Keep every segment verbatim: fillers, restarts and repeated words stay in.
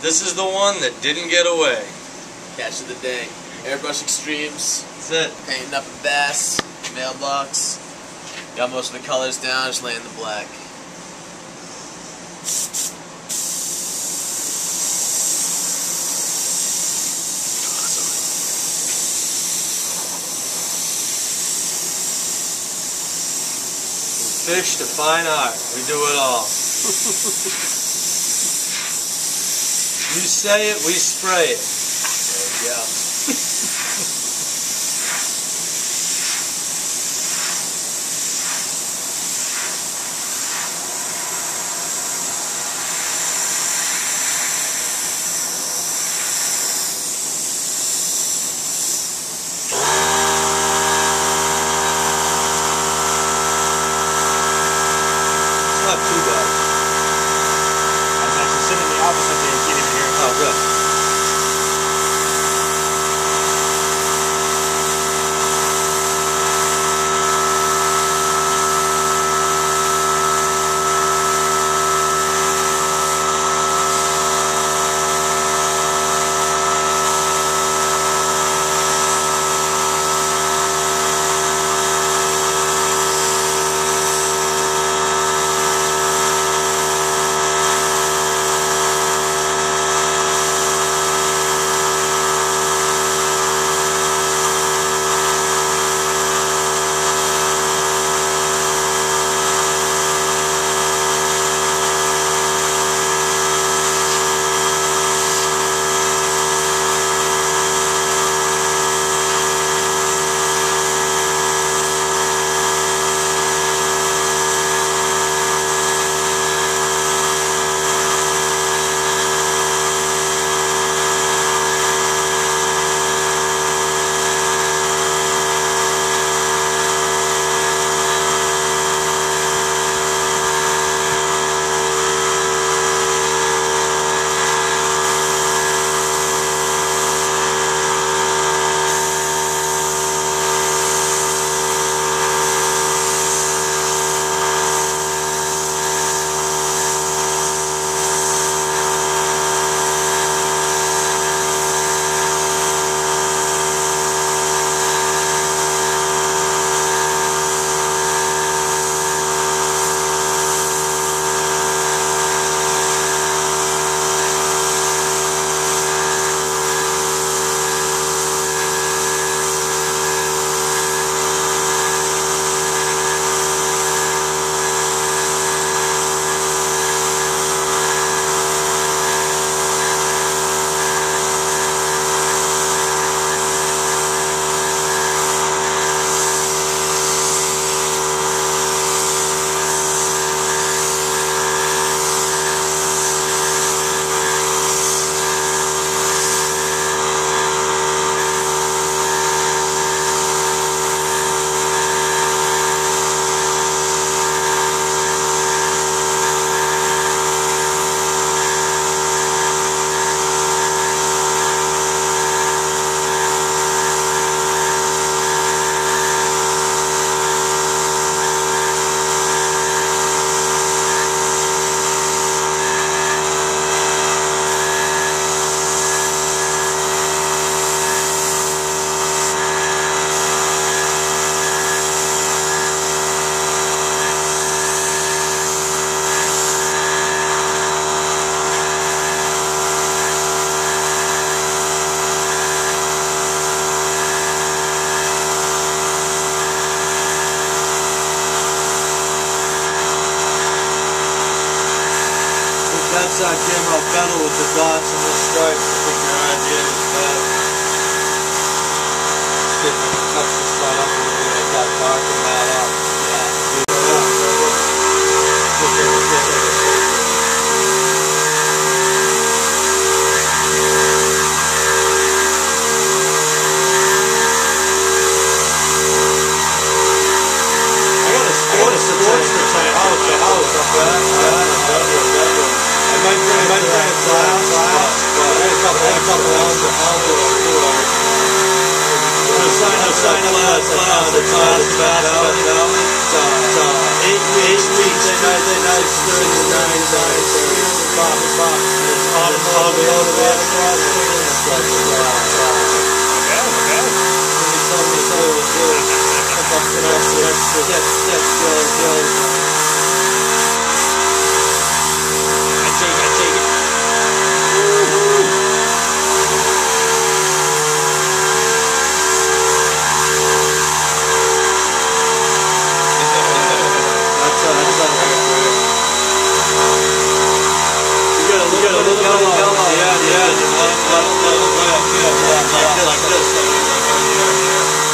This is the one that didn't get away. Catch of the day. Airbrush Extremes. That's it. Painting up a bass. Mailbox. Got most of the colors down, just laying the black. Fish to fine art. We do it all. You say it, we spray it. There you go. Not too bad. I was actually sitting in the office up there and can't even hear it. Oh, good. That's our Jim O'Fennell with the dots and the stripes. I think your idea is better. See if we can touch this right up a little bit. It got dark and that out. Yeah. Okay, okay, okay. I got a sports tank. Oh, the house up there. I might bring, I might bring a glass, glass, but I got a couple, a couple ounces of alcohol. Just sign up, sign up, glass, glass, that's all the fast, you know. It's uh, eight weeks, eight weeks, night, night, six, nine, nine, box, box. It's automotive air freshening and it's like a glass. Okay, okay. Give me something to do, do. Pick up some extra, extra, step, step skills, skills. I take it, I take it. That's a, that's a, you get a little, you get a little yellow, yellow. Yeah, yeah, yeah, like this, like this.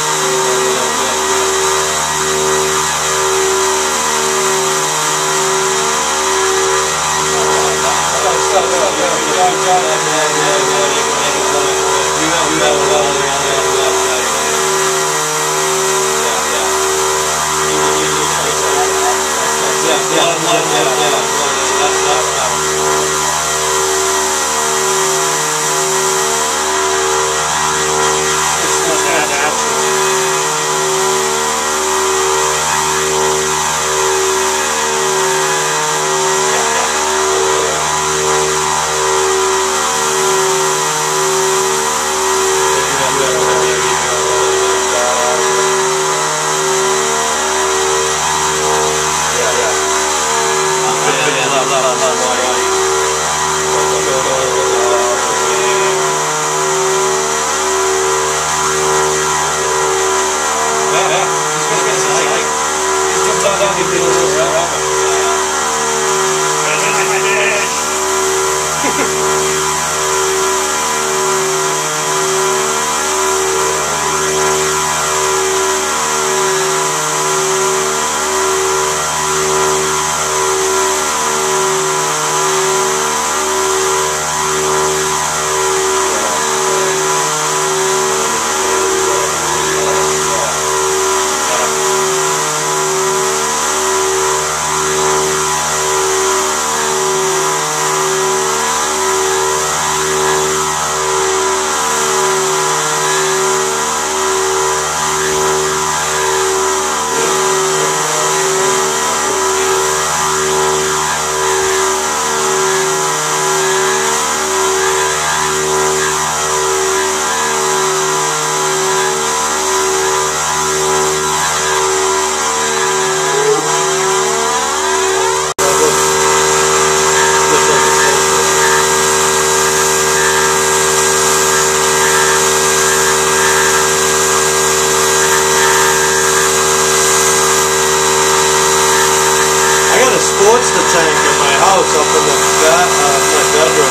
Sports the tank in my house up in the ba- uh, my bedroom.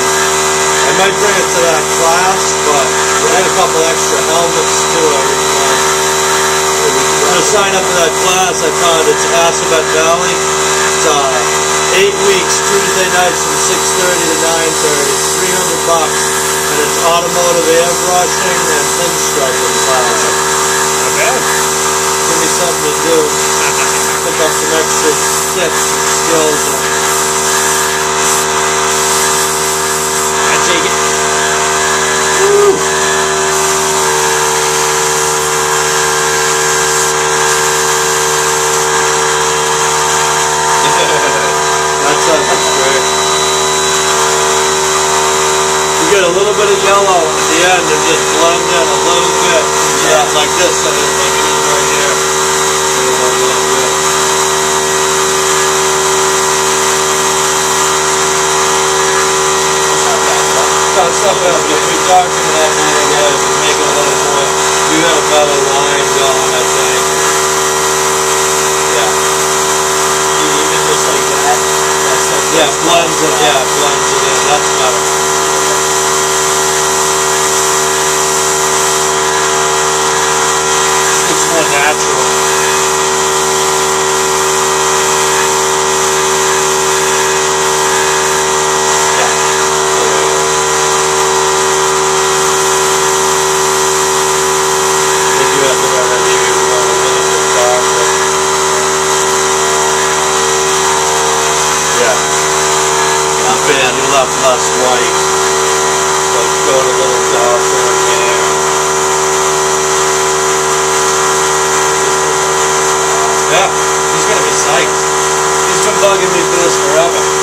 I might bring it to that class, but I had a couple extra helmets too. I was going to sign up for that class. I found it's Assabet Valley. It's uh, eight weeks, Tuesday nights from six thirty to nine thirty. It's three hundred bucks, and it's automotive airbrushing and pinstriping class. Okay. Give me something to do. Pick up some extra tips and skills. I take it. Woo! that's, uh, that's great. You get a little bit of yellow at the end and just blend in a little bit. Yeah, like this. So it's like it is right here. A little bit. It's not bad. If we darken that a little bit, make it a little more, you got a better line going, I think. Yeah. Even just like that. That's, that's, Yeah, blends it, yeah, blends it in. That's better. It's more natural. Less white, so go to a little darker here. Yeah, he's gonna be psyched. He's been bugging me for this forever.